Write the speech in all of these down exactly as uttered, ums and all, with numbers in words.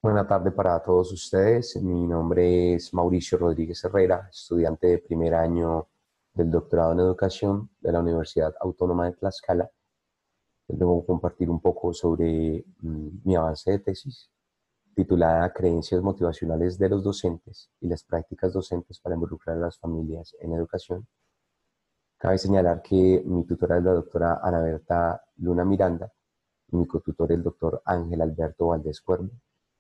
Buena tarde para todos ustedes. Mi nombre es Mauricio Rodríguez Herrera, estudiante de primer año del doctorado en educación de la Universidad Autónoma de Tlaxcala. Les vengo a compartir un poco sobre mm, mi avance de tesis, titulada Creencias motivacionales de los docentes y las prácticas docentes para involucrar a las familias en educación. Cabe señalar que mi tutora es la doctora Ana Berta Luna Miranda y mi cotutor el doctor Ángel Alberto Valdés Cuervo.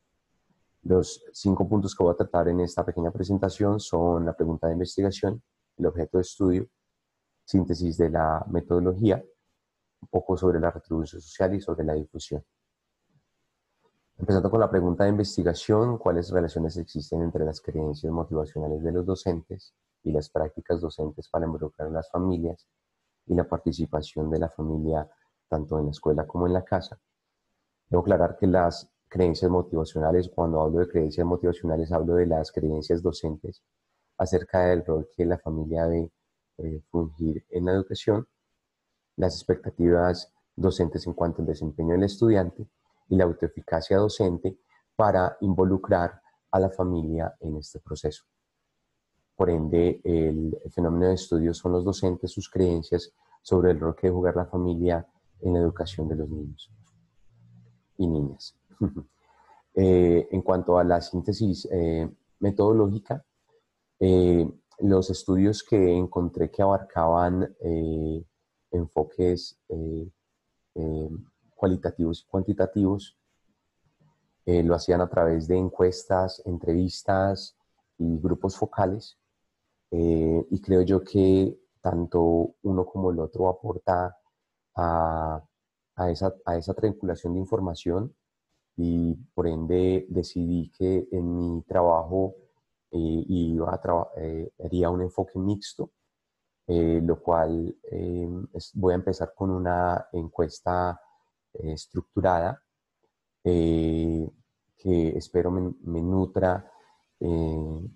Los cinco puntos que voy a tratar en esta pequeña presentación son la pregunta de investigación, el objeto de estudio, síntesis de la metodología, un poco sobre la retribución social y sobre la difusión. Empezando con la pregunta de investigación, ¿cuáles relaciones existen entre las creencias motivacionales de los docentes y las prácticas docentes para involucrar a las familias y la participación de la familia tanto en la escuela como en la casa? Debo aclarar que las creencias motivacionales, cuando hablo de creencias motivacionales, hablo de las creencias docentes acerca del rol que la familia debe eh, fungir en la educación, las expectativas docentes en cuanto al desempeño del estudiante y la autoeficacia docente para involucrar a la familia en este proceso. Por ende, el, el fenómeno de estudio son los docentes, sus creencias sobre el rol que debe jugar la familia en la educación de los niños y niñas. Eh, en cuanto a la síntesis eh, metodológica, eh, los estudios que encontré que abarcaban eh, enfoques eh, eh, cualitativos y cuantitativos eh, lo hacían a través de encuestas, entrevistas y grupos focales, eh, y creo yo que tanto uno como el otro aporta a, a, esa, a esa triangulación de información, y por ende decidí que en mi trabajo eh, iba a traba eh, haría un enfoque mixto, eh, lo cual eh, es, voy a empezar con una encuesta eh, estructurada eh, que espero me, me nutra eh,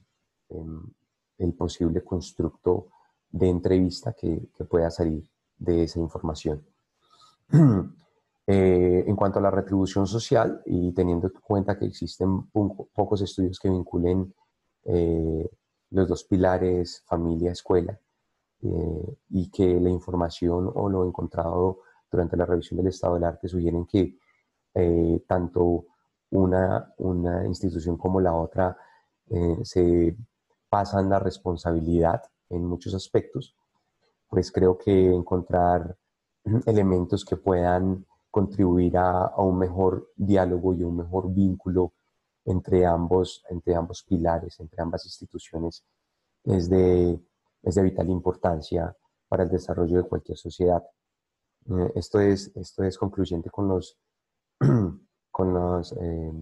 el posible constructo de entrevista que, que pueda salir de esa información. Eh, en cuanto a la retribución social, y teniendo en cuenta que existen po pocos estudios que vinculen eh, los dos pilares, familia-escuela, eh, y que la información o lo encontrado durante la revisión del estado del arte sugieren que eh, tanto una, una institución como la otra eh, se pasan la responsabilidad en muchos aspectos, pues creo que encontrar elementos que puedan contribuir a, a un mejor diálogo y un mejor vínculo entre ambos, entre ambos pilares, entre ambas instituciones, es de, es de vital importancia para el desarrollo de cualquier sociedad. Eh, esto, es, esto es concluyente con los, con las eh,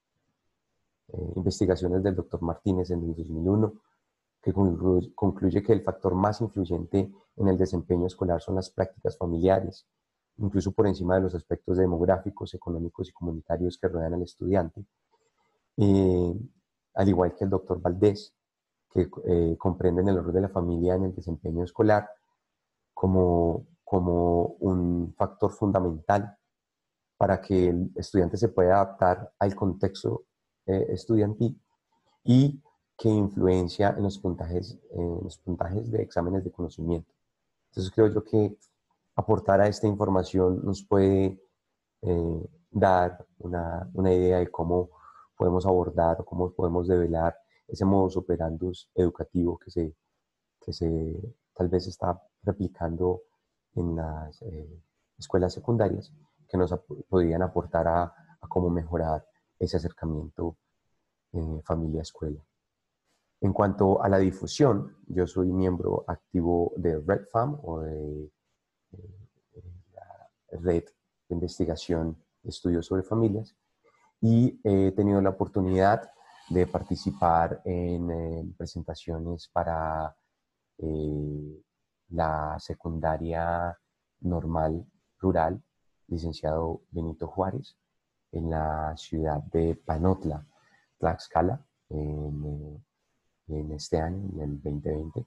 eh, investigaciones del doctor Martínez en el dos mil uno, que concluye, concluye que el factor más influyente en el desempeño escolar son las prácticas familiares, incluso por encima de los aspectos demográficos, económicos y comunitarios que rodean al estudiante. Eh, al igual que el doctor Valdés, que eh, comprenden el rol de la familia en el desempeño escolar como, como un factor fundamental para que el estudiante se pueda adaptar al contexto eh, estudiantil, y que influencia en los puntajes, en los puntajes de exámenes de conocimiento. Entonces creo yo que aportar a esta información nos puede eh, dar una, una idea de cómo podemos abordar o cómo podemos develar ese modus operandus educativo que se, que se tal vez está replicando en las eh, escuelas secundarias, que nos ap podrían aportar a, a cómo mejorar ese acercamiento eh, familia-escuela. En cuanto a la difusión, yo soy miembro activo de RedFam, o de, de, de la red de investigación de estudios sobre familias, y he tenido la oportunidad de participar en eh, presentaciones para eh, la secundaria normal rural, licenciado Benito Juárez, en la ciudad de Panotla, Tlaxcala, en, en este año, en el veinte veinte.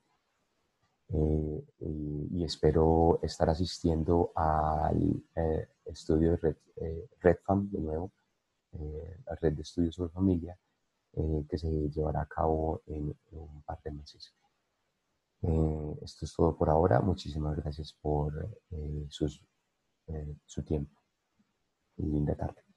Eh, y, y espero estar asistiendo al eh, estudio de Red, eh, RedFam de nuevo eh, la red de estudios sobre familia, eh, que se llevará a cabo en, en un par de meses. Eh, esto es todo por ahora. Muchísimas gracias por eh, sus, eh, su tiempo y linda tarde.